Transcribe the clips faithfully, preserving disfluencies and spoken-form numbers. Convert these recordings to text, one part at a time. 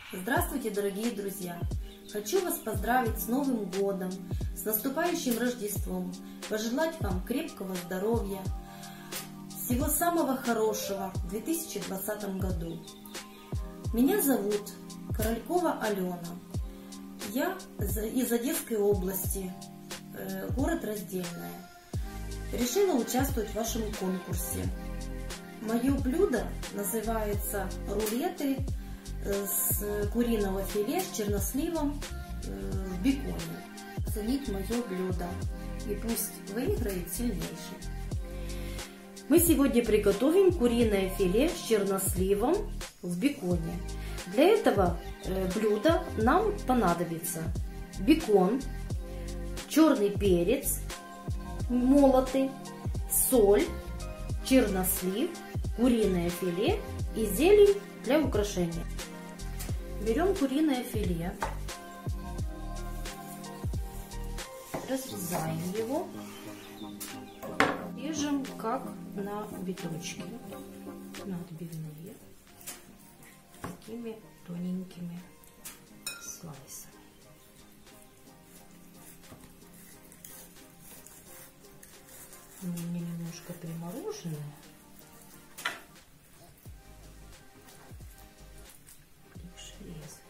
Здравствуйте, дорогие друзья! Хочу вас поздравить с Новым годом, с наступающим Рождеством, пожелать вам крепкого здоровья, всего самого хорошего в две тысячи двадцатом году. Меня зовут Королькова Алена. Я из Одесской области, город Раздельное. Решила участвовать в вашем конкурсе. Мое блюдо называется рулеты с куриного филе с черносливом в беконе. Оценить мое блюдо, и пусть выиграет сильнейший. Мы сегодня приготовим куриное филе с черносливом в беконе. Для этого блюда нам понадобится бекон, черный перец молотый, соль, чернослив, куриное филе и зелень для украшения. Берем куриное филе, разрезаем его, режем как на биточки, на отбивные, такими тоненькими слайсами. У меня немножко примороженное. Лучше резать.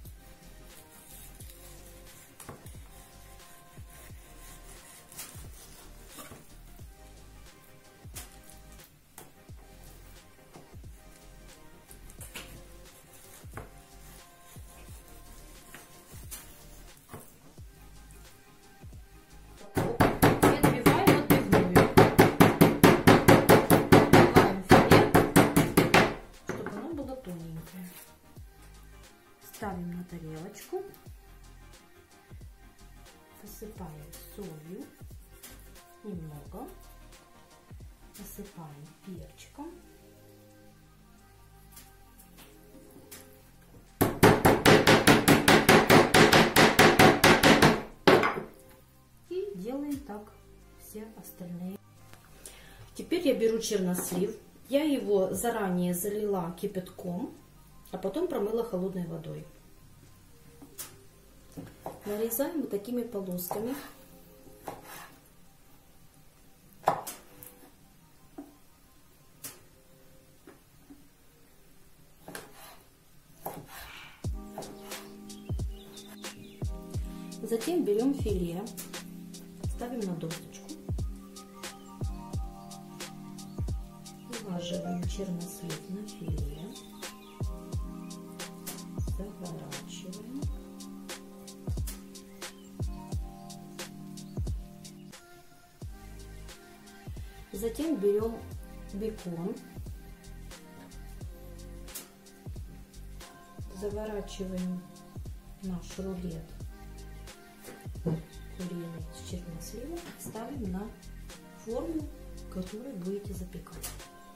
Ставим на тарелочку, посыпаем солью немного, посыпаем перчиком, и делаем так все остальные. Теперь я беру чернослив, я его заранее залила кипятком, а потом промыла холодной водой. Нарезаем вот такими полосками. Затем берем филе, ставим на досочку, вылаживаем чернослив на филе. Заворачиваем. Затем берем бекон, заворачиваем наш рулет куриный с черносливом, ставим на форму, которую будете запекать.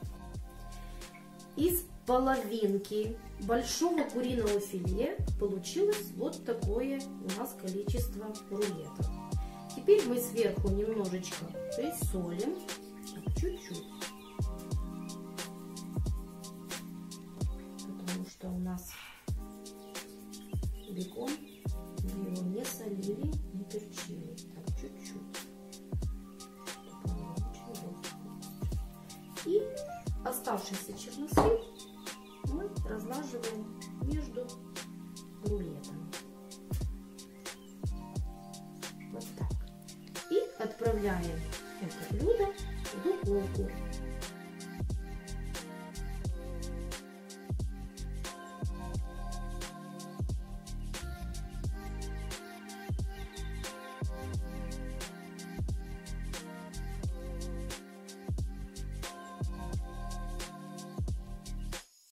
Из половинки большого куриного филе получилось вот такое у нас количество рулетов. Теперь мы сверху немножечко присолим, чуть-чуть, потому что у нас бекон, мы его не солили, не перчили, так чуть-чуть, чтобы он очень был вкусный. И оставшийся чернослив мы разлаживаем между рулетами. Вот так. И отправляем это блюдо в духовку